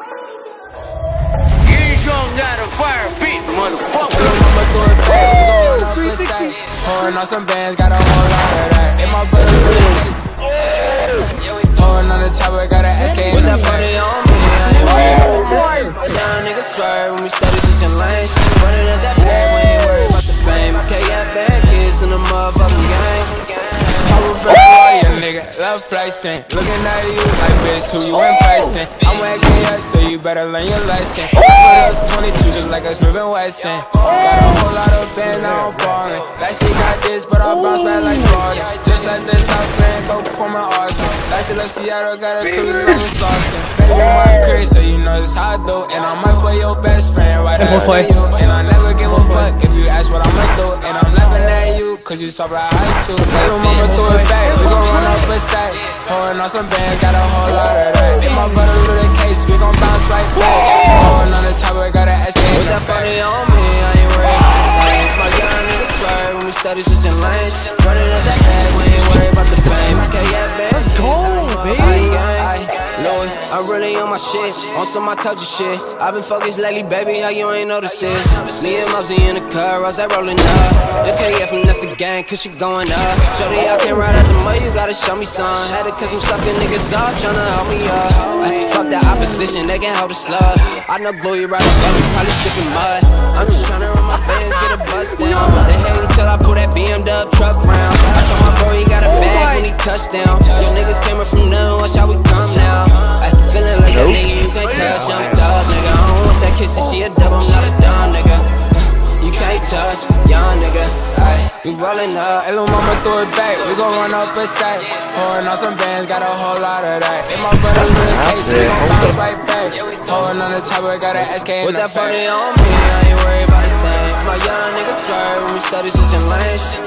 Got a fire beat, motherfucker. I'ma do it back, we gon' run up the site. Pouring on some bands, got a whole lot of that. In my brother, pouring on the chopper, got an SK. With that 40 on me, I ain't worried. My young niggas swerve when we steady switching lanes. Running up that bag, we ain't worried about the fame. Okay, got bad kids in the motherfucking gang. Nigga, love flexing. Looking at you like, bitch, who you impressing? I'm acting up, so you better learn your lesson. I put up 22 just like a Smith & Wesson. Got a whole lot of bands, now I'm ballin'. That shit got this, but I bounce back like Jordan. Just like this, South Bend, go perform an arson. That shit left Seattle, got a cruise on the saucin'. Baby, you my crib, so you know this how I do. And I might play your best friend right after you. And I never give a fuck if you ask what I'ma do. And I'm laughing at you, cause you saw right high too. Baby, mama threw it back, we gon' run up a side. Pouring on some bands, got a whole lot of that. In my brother little case, we gon' bounce right back. Pouring on the chopper, got an SK. With that 40 on me, I ain't worried about the things. My young niggas swerve when we steady switching lanes. Running up that bag, we ain't worried about the fame. Okay, yeah, baby. Let's go, baby. Louis, I'm really on my shit, on some I told you shit. I've been focused lately, baby, how you ain't noticed this? Me and Mosey in the car, Rose rolling up. Okay, yeah, from that's the gang, cause she going up. Jody, I can't ride out the mud, you gotta show me some. Had it cause I'm sucking niggas up, tryna help me up. Fuck the opposition, they can hold a slug. I know Bluey right above me, probably sick in mud. I'm just tryna run my bands, get a bust down. They hate until I pull that BMW truck round. I told my bro he got a bag when he touched down. Your niggas came up from nothing, watch how we come now. Feeling like a nigga you can't touch, I'm tough, nigga. I don't want that kissing, she a dub, I'm not a dumb nigga. You can't touch, young nigga. We rollin' up, hey, little mama threw it back, we gon' run up a site. Pouring on some bands, got a whole lot of that. In my brother little case, we gon' bounce right back. Pouring on the chopper, got an SK in with the that 40 on me, I ain't worried about a thing. My young niggas swerve when we steady switching lanes.